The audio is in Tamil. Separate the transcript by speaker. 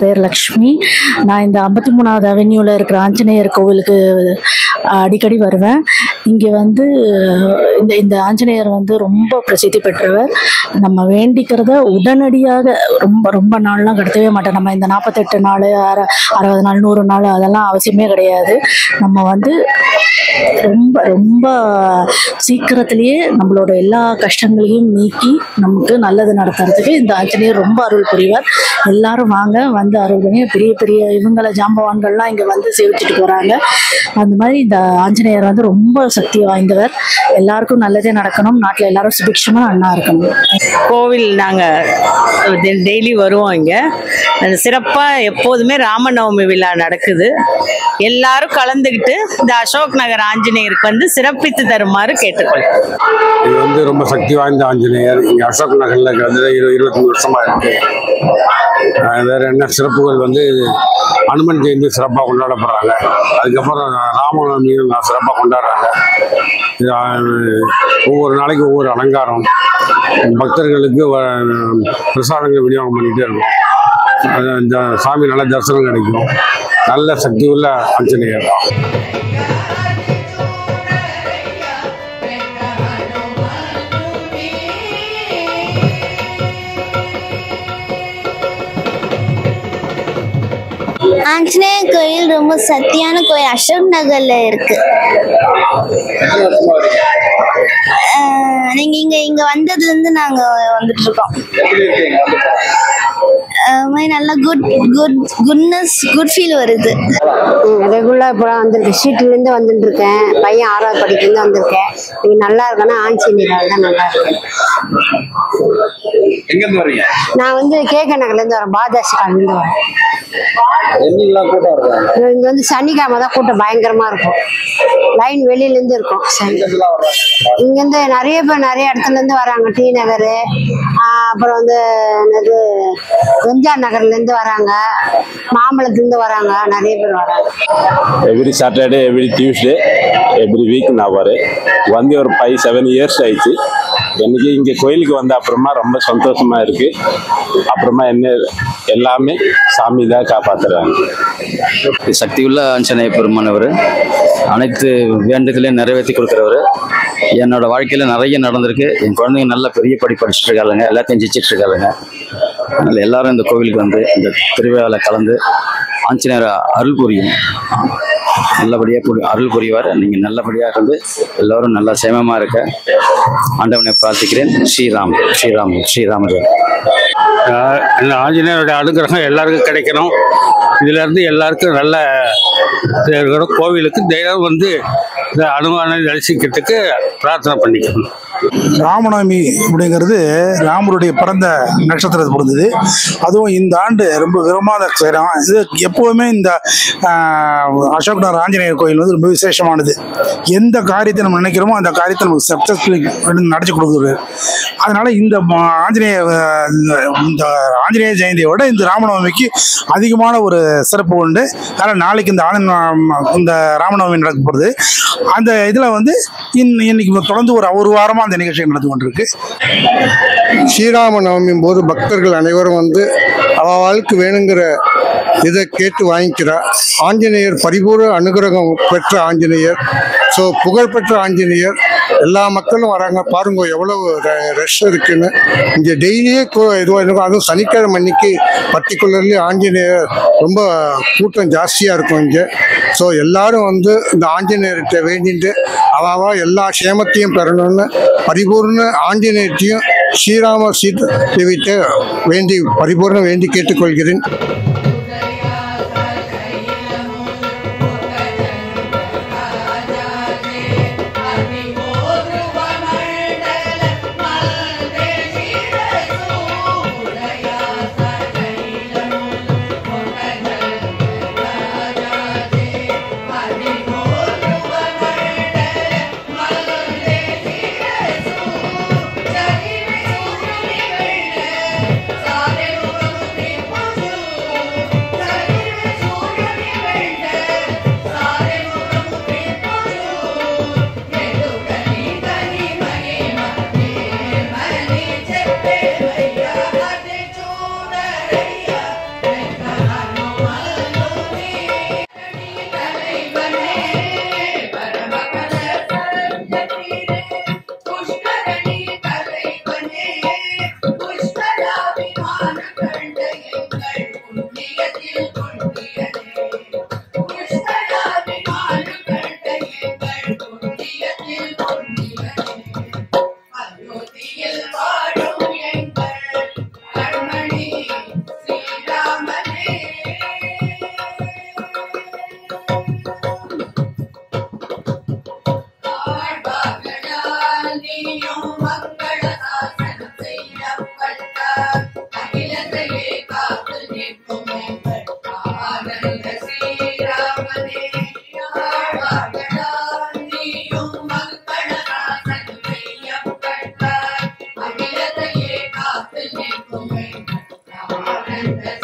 Speaker 1: பேர் லக்ஷ்மி. நான் இந்த 53வது அவென்யூவில் இருக்கிற ஆஞ்சநேயர் கோவிலுக்கு அடிக்கடி வருவேன். இங்கே வந்து இந்த ஆஞ்சநேயர் வந்து ரொம்ப பிரசித்தி பெற்றவர். நம்ம வேண்டிக்கிறத உடனடியாக ரொம்ப ரொம்ப நாள்லாம் கடத்தவே மாட்டோம். நம்ம இந்த 48 நாள் 60 நாள் 100 நாள் அதெல்லாம் அவசியமே கிடையாது. நம்ம வந்து ரொம்ப ரொம்ப சீக்கிரத்திலேயே நம்மளோட எல்லா கஷ்டங்களையும் நீக்கி நமக்கு நல்லது நடத்துறதுக்கு இந்த ஆஞ்சநேயர் ரொம்ப அருள் புரிவார். எல்லாரும் வாங்க, வந்து அருள் பண்ணி பெரிய பெரிய இவங்கள ஜாம்பவான்கள்லாம் இங்கே வந்து சேவிச்சுட்டு போகிறாங்க. அந்த மாதிரி இந்த ஆஞ்சநேயர் வந்து ரொம்ப சக்தி வாய்ந்தவர். எல்லாருக்கும் நல்லதே நடக்கணும், நாட்டில் எல்லாரும் சுபிக்ஷமாக நல்லா இருக்கணும்.
Speaker 2: கோவில் நாங்கள் டெய்லி வருவோம். இங்கே சிறப்பாக எப்போதுமே ராமநவமி விழா நடக்குது. எல்லாரும் கலந்துக்கிட்டு இந்த அசோக் நகர் ஆஞ்சநேயருக்கு வந்து சிறப்பித்து தருமாறு கேட்டுக்கொள்கிறேன்.
Speaker 3: இது வந்து ரொம்ப சக்தி வாய்ந்த ஆஞ்சநேயர். இங்கே அசோக் நகரில் வந்து 23 வருஷமா இருக்கு. வேற என்ன சிறப்புகள் வந்து அனுமன் ஜெயந்தி சிறப்பாக கொண்டாடப்படுறாங்க. அதுக்கப்புறம் ராமநவமியும் சிறப்பாக கொண்டாடுறாங்க. ஒவ்வொரு நாளைக்கு ஒவ்வொரு அலங்காரம், பக்தர்களுக்கு பிரசாதங்கள் விநியோகம் பண்ணிகிட்டே இருக்கும். இந்த சாமி நல்ல தரிசனம் கிடைக்கும். நல்ல சக்தி உள்ள ஆஞ்சநேயர் தான்.
Speaker 4: ஆஞ்சநேயர் கோயில் ரொம்ப சக்தியான கோயில், அசோக் நகர்ல இருக்கு. நீங்க இங்க வந்ததுல இருந்து நாங்க வந்துட்டு இருக்கோம். நல்ல குட் ஃபீல் வருது.
Speaker 5: ரெகுலர் இப்போ வந்துருக்கேன். ஸ்ட்ரீட்லேருந்து வந்துட்டு இருக்கேன். பையன் 6வது படிக்கிறது வந்திருக்கேன். இங்கே நல்லா இருக்கேன்னா ஆஞ்சநேயர் தான் நல்லா இருக்கேன். நான் வந்து கேக நகர்லேருந்து வரேன். பாதாசி காலேருந்து வரேன். இங்க வந்து சனிக்கிழமை தான் கூட்டம் பயங்கரமா இருக்கும். லைன் வெளியிலேருந்து இருக்கும். இங்கேருந்து நிறைய பேர் நிறைய இடத்துல இருந்து வராங்க. டி நகர், அப்புறம் வந்து என்னது எம்ஜிஆர் நகர்லேருந்து வராங்க, மாம்பழத்துலேருந்து வராங்க, நிறைய பேர் வராங்க.
Speaker 6: Every Saturday, every Tuesday, every week நான் வரேன். வந்து ஒரு 5-7 இயர்ஸ் ஆயிடுச்சு. எனக்கு இங்கே கோயிலுக்கு வந்த அப்புறமா ரொம்ப சந்தோஷமா இருக்கு. அப்புறமா என்ன எல்லாமே சாமி தான் காப்பாத்துறாங்க.
Speaker 7: சக்தியுள்ள ஆஞ்சநேய பெருமானவர் அனைத்து வேண்டுதலையும் நிறைவேற்றி கொடுக்குறவர். என்னோட வாழ்க்கையில் நிறைய நடந்திருக்கு. என் குழந்தைங்க நல்ல பெரிய படிச்சுட்டு இருக்காளுங்க, எல்லாத்தையும் ஜெயிச்சிட்டு இருக்காளுங்க. அதனால் எல்லாரும் இந்த கோவிலுக்கு வந்து இந்த திருவிழாவில் கலந்து ஆஞ்சநேயர் அருள் புரியும், நல்லபடியாக அருள் புரிவார். நீங்கள் நல்லபடியாக இருந்து எல்லோரும் நல்லா சேமமாக இருக்க ஆண்டவனை பிரார்த்திக்கிறேன். ஸ்ரீராம் ஸ்ரீராம் ஸ்ரீராமர்.
Speaker 3: ஆஞ்சநேயருடைய அனுகிரகம் எல்லாருக்கும் கிடைக்கணும். இதுல இருந்து எல்லாருக்கும் நல்ல கோவிலுக்கு தெய்வம் வந்து அனுமானை தரிசிக்கிறதுக்கு பிரார்த்தனை பண்ணிக்கணும்.
Speaker 8: ராமநவமி அப்படிங்கிறது ராமருடைய பிறந்த நட்சத்திரத்தை பொறுத்தது. அதுவும் இந்த ஆண்டு ரொம்ப விரும்பாத இது எப்போவுமே இந்த அசோக் நகர் ஆஞ்சநேயர் கோயில் வந்து ரொம்ப விசேஷமானது. எந்த காரியத்தை நம்ம நினைக்கிறோமோ அந்த காரியத்தை நமக்கு சக்சஸ்ஃபுல்லி நடத்தி கொடுக்குறது. அதனால இந்த ஆஞ்சநேய ஜெயந்தியோட இந்த ராமநவமிக்கு அதிகமான ஒரு சிறப்பு உண்டு. அதனால் நாளைக்கு இந்த ராமநவமி நடக்க போகிறது. அந்த இதில் வந்து இன்னைக்கு தொடர்ந்து ஒரு வாரமாக அந்த நிகழ்ச்சியை நடந்து கொண்டிருக்கு.
Speaker 9: ஸ்ரீராம நவமியின் போது பக்தர்கள் அனைவரும் வந்து அவளுக்கு வேணுங்கிற இதை கேட்டு வாங்கிக்கிறார். ஆஞ்சநேயர் பரிபூர்ண அனுகிரகம் பெற்ற ஆஞ்சநேயர். ஸோ புகழ்பெற்ற ஆஞ்சநேயர். எல்லா மக்களும் வராங்க. பாருங்க எவ்வளவு ரஷ் இருக்குன்னு. இங்கே டெய்லியே இதுவாக இருக்கும். அதுவும் சனிக்கிழமை அன்னைக்கு பர்டிகுலர்லி ஆஞ்சநேயர் ரொம்ப கூட்டம் ஜாஸ்தியாக இருக்கும் இங்கே. ஸோ எல்லாரும் வந்து இந்த ஆஞ்சநேயர்கிட்ட வேண்டிட்டு அவாவா எல்லா க்ஷேமத்தையும் பெறணும்னு பரிபூர்ண ஆஞ்சநேயத்தையும் ஸ்ரீராம சீதைவிட்ட வேண்டி பரிபூர்ண வேண்டி கேட்டுக்கொள்கிறேன்.
Speaker 10: அகிலத்தையே காத்து நிற்கும்